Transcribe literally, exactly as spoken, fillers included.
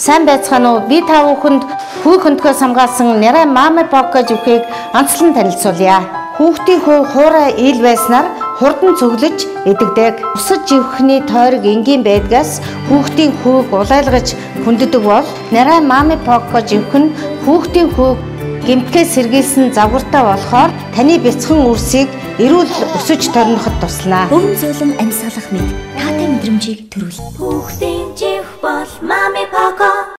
Сайн байцгаана уу? Би та бүхэнд хүү хөнтгөөс хамгаалсан Нярай Мами Поко жүхийг онцлон танилцуулъя. Хүүхдийн хүү хуурай ил байснаар хурдан цөглөж эдэгдэг. Усад живхний тойрог энгийн байдгаас хүүхдийн хөөг улайлгаж хүнддэг бол Нярай Мами Поко живх нь хүүхдийн хөөг гэмтгэс сэргийлсэн загвартай болохоор таны бяцхан үрсийг эрүүл өсөж торноход туслана. Өвөн зөөлөн амьсгалах мэд таатай мэдрэмжийг төрүүл. Хүүхдийн живх бол Мами